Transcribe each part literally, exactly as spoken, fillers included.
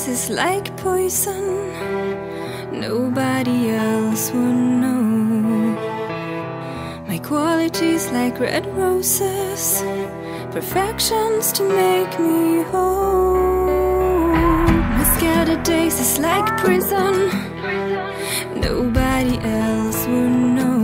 days is like poison. Nobody else would know. My qualities like red roses, perfections to make me whole. My scattered days is like prison. Nobody else would know.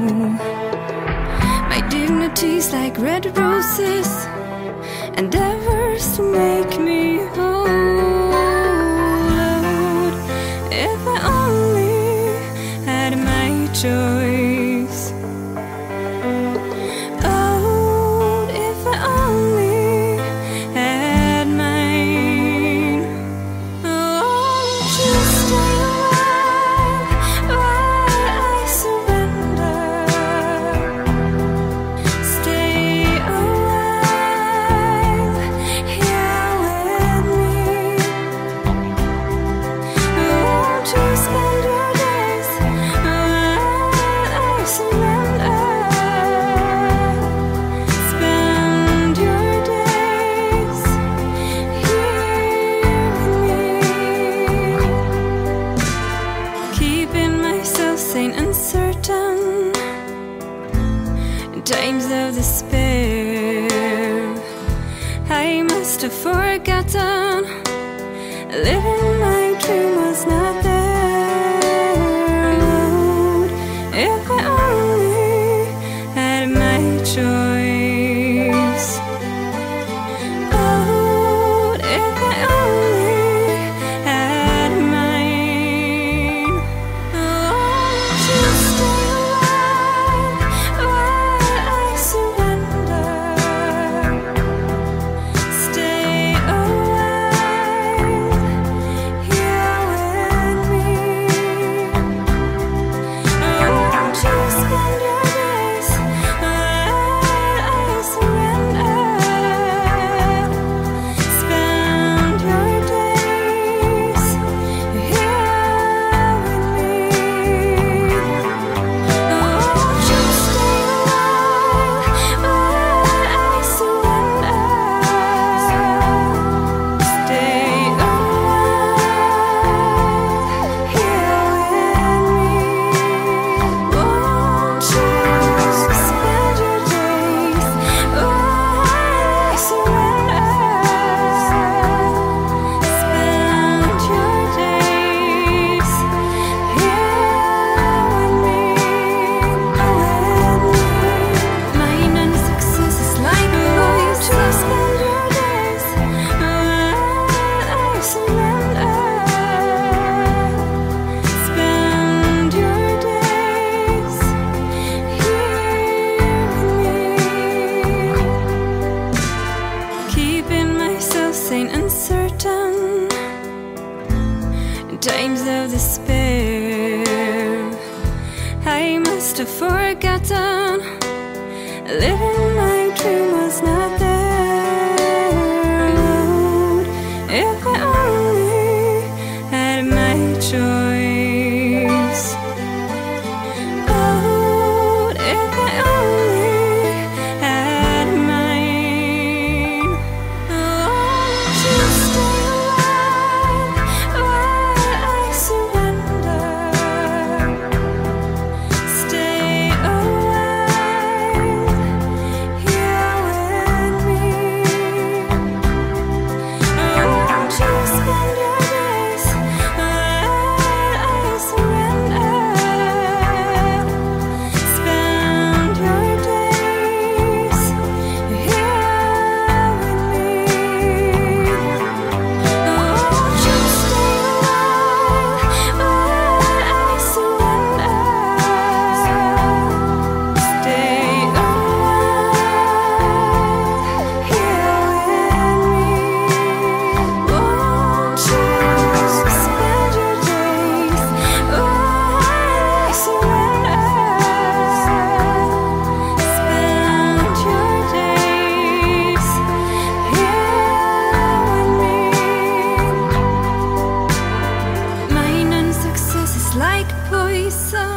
My dignity's like red roses, endeavors to make me whole. Lord, if I only had my choice. Oh, if I only had mine. Oh, just stay alive while I surrender. Stay a while here with me. Won't you spend your days while I surrender? Spend your days here with me. Keeping myself sane and certain in times of despair. I must have forgotten living my dream was not there. Lord, if I only had my choice. Oh, if I only had mine. Oh, just stay alive while I surrender. Stay a while here with me. Won't you spend your days while I surrender? Spend your days here with me. Won't you stay alive while I surrender? Stay a while here with me. Won't you spend your days while I surrender? Spend your days here with me, with me. Mine and success is like poison. Spend your days while I surrender. Spend your days here with me. Keeping myself sane and certain in times of despair. I must have forgotten living my dream was not there. Lord, if I only had my choice. Oh, if I only had mine. Oh, just stay alive while I surrender. Stay a while here with me. Won't you spend your days while I surrender? Spend your days here with me. Won't you stay alive while I surrender? Stay a while here with me. Won't you spend your days while I surrender? Spend your days here with me. Mine and success is like poison.